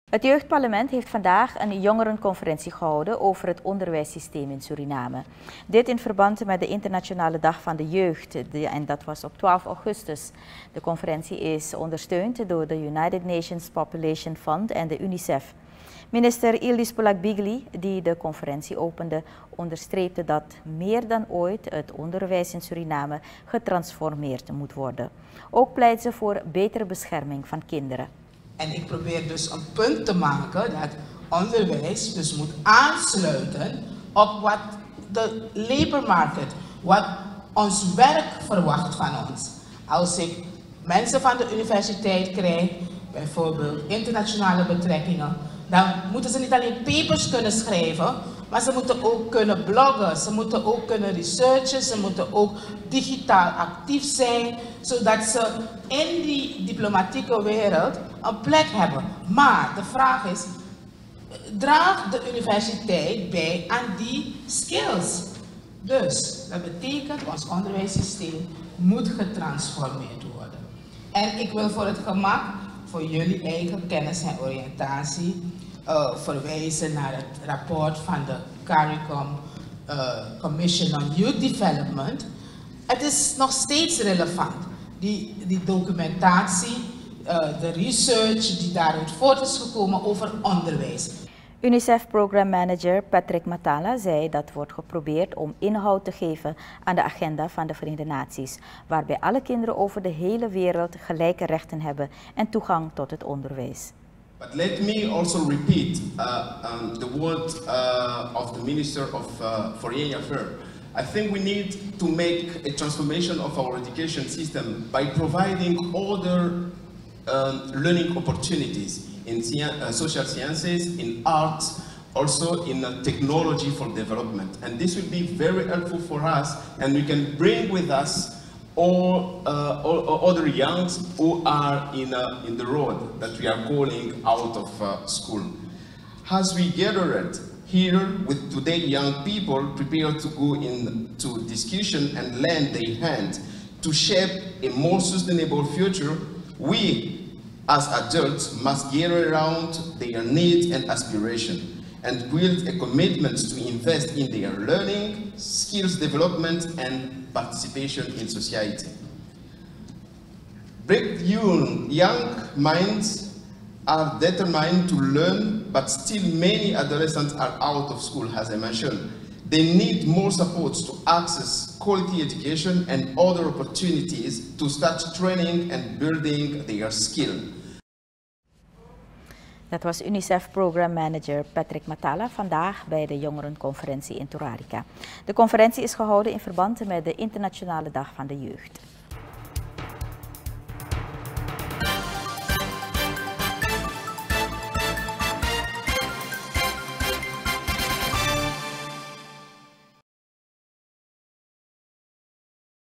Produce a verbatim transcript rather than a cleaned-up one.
Het Jeugdparlement heeft vandaag een jongerenconferentie gehouden over het onderwijssysteem in Suriname. Dit in verband met de Internationale Dag van de Jeugd, en dat was op twaalf augustus. De conferentie is ondersteund door de United Nations Population Fund en de UNICEF. Minister Yildiz Polack-Bigli, die de conferentie opende, onderstreepte dat meer dan ooit het onderwijs in Suriname getransformeerd moet worden. Ook pleit ze voor betere bescherming van kinderen. En ik probeer dus een punt te maken dat onderwijs dus moet aansluiten op wat de labor market, wat ons werk verwacht van ons. Als ik mensen van de universiteit krijg, bijvoorbeeld internationale betrekkingen, dan moeten ze niet alleen papers kunnen schrijven, maar ze moeten ook kunnen bloggen, ze moeten ook kunnen researchen, ze moeten ook digitaal actief zijn, zodat ze in die diplomatieke wereld een plek hebben. Maar de vraag is, draagt de universiteit bij aan die skills? Dus dat betekent, ons onderwijssysteem moet getransformeerd worden. En ik wil voor het gemak, voor jullie eigen kennis en oriëntatie, uh, verwijzen naar het rapport van de CARICOM uh, Commission on Youth Development. Het is nog steeds relevant, die, die documentatie, uh, de research die daaruit voort is gekomen over onderwijs. UNICEF-programmanager Patrick Matala zei dat wordt geprobeerd om inhoud te geven aan de agenda van de Verenigde Naties, waarbij alle kinderen over de hele wereld gelijke rechten hebben en toegang tot het onderwijs. But let me also repeat uh, um, the word uh, of the Minister of uh, Foreign Affairs. I think we need to make a transformation of our education system by providing other um, learning opportunities in uh, social sciences, in arts, also in uh, technology for development. And this will be very helpful for us, and we can bring with us all, uh, all, all other youngs who are in, uh, in the road that we are calling out of uh, school. As we gathered here with today young people prepared to go into discussion and lend their hand to shape a more sustainable future, we as adults must gather around their needs and aspirations and build a commitment to invest in their learning, skills development and participation in society. Bright young, young minds are determined to learn, but still many adolescents are out of school, as I mentioned. They need more support to access quality education and other opportunities to start training and building their skill. Dat was UNICEF-programmanager Patrick Matala vandaag bij de jongerenconferentie in Torarica. De conferentie is gehouden in verband met de Internationale Dag van de Jeugd.